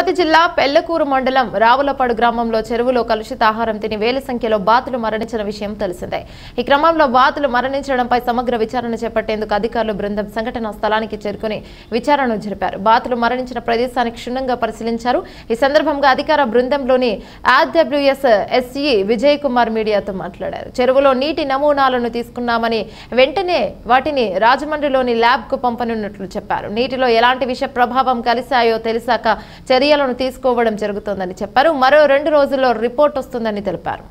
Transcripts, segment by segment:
తిరుపతి జిల్లా పెళ్లకూరు మండలం రావులపాడు గ్రామంలో చెరువులో కలుషిత ఆహారం తిని వేల సంఖ్యలో బాతులు మరణించిన విషయం తెలిసిందే. ఈ క్రమంలో బాతులు మరణించడంపై సమగ్ర విచారణ చేపట్టేందుకు అధికారులు బృందం సంఘటనా స్థలానికి చేరుకుని విచారణ జరిపారు. బాతులు మరణించిన ప్రదేశాన్ని క్షుణ్ణంగా పరిశీలించారు. ఈ సందర్భంగా అధికార బృందంలోని ఆర్డబ్ల్యూఎస్ ఎస్ఈ విజయ్ కుమార్ మీడియాతో మాట్లాడారు. చెరువులో నీటి నమూనాలను తీసుకున్నామని వెంటనే వాటిని రాజమండ్రిలోని ల్యాబ్ కు పంపనున్నట్లు చెప్పారు. నీటిలో ఎలాంటి విష ప్రభావం కలిశాయో తెలిసాక చర్యలను తీసుకోవడం జరుగుతోందని చెప్పారు. మరో 2 రోజుల్లో రిపోర్ట్ వస్తుందని తెలిపారు.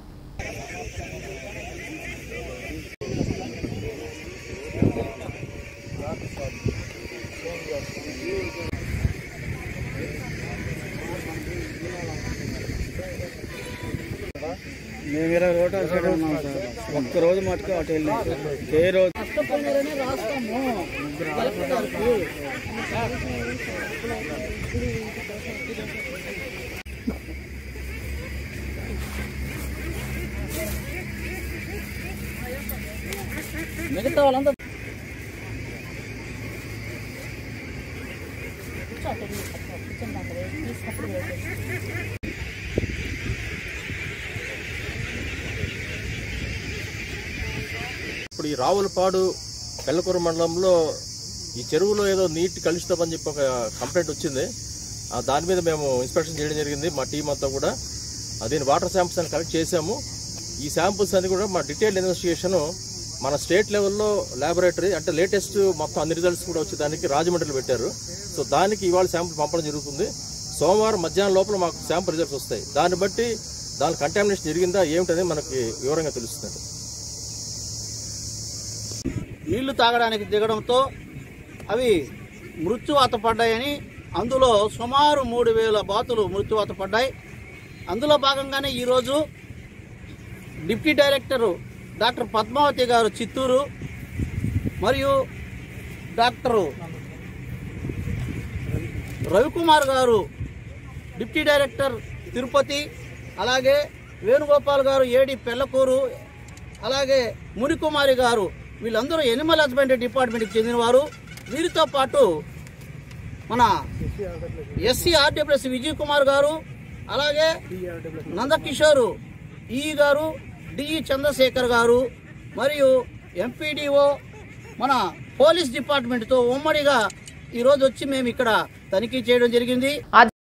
మేము 20 రోజులు సైడ్ ఉన్నాం సార్. ఒక్క రోజు మటుకు అటు వెళ్ళాం. ఏ రోజు రాస్తాము మిగతా వాళ్ళంతా ఇప్పుడు ఈ రావులపాడు పెళ్లకూరు మండలంలో ఈ చెరువులో ఏదో నీటి కలుషితమని చెప్పి ఒక కంప్లైంట్ వచ్చింది. దాని మీద మేము ఇన్స్పెక్షన్ చేయడం జరిగింది. మా టీం అంతా కూడా దీని వాటర్ శాంపుల్స్ అని కలెక్ట్ చేశాము. ఈ శాంపుల్స్ అన్ని కూడా మా డీటెయిల్ ఇన్వెస్టిగేషన్ మన స్టేట్ లెవెల్లో ల్యాబొరేటరీ అంటే లేటెస్ట్ మొత్తం అన్ని రిజల్ట్స్ కూడా వచ్చేదానికి రాజమండ్రిలో పెట్టారు. సో దానికి ఇవాళ శాంపుల్ పంపడం జరుగుతుంది. సోమవారం మధ్యాహ్నం లోపల మాకు శాంపుల్ రిజల్ట్స్ వస్తాయి. దాన్ని బట్టి దాని కంటామినేషన్ జరిగిందా ఏమిటనేది మనకి వివరంగా తెలుస్తుంది. నీళ్లు తాగడానికి దిగడంతో అవి మృత్యువాత పడ్డాయని, అందులో సుమారు 3000 బాతులు మృత్యువాత పడ్డాయి. అందులో భాగంగానే ఈరోజు డిప్యూటీ డైరెక్టరు డాక్టర్ పద్మావతి గారు చిత్తూరు, మరియు డాక్టరు రవికుమార్ గారు డిప్యూటీ డైరెక్టర్ తిరుపతి, అలాగే వేణుగోపాల్ గారు ఏడి పెళ్లకూరు, అలాగే మునికుమారి గారు వీళ్ళందరూ ఎనిమల్ హస్బెండరీ డిపార్ట్మెంట్కి చెందినవారు. వీరితో పాటు మన ఎస్సీ ఆర్డబ్ల్యూఎస్ విజయ్ కుమార్ గారు, అలాగే నందకిషోర్ ఈ గారు, డిఈ చంద్రశేఖర్ గారు, మరియు ఎంపీడీఓ మన పోలీస్ డిపార్ట్మెంట్తో ఉమ్మడిగా ఈరోజు వచ్చి మేము ఇక్కడ తనిఖీ చేయడం జరిగింది.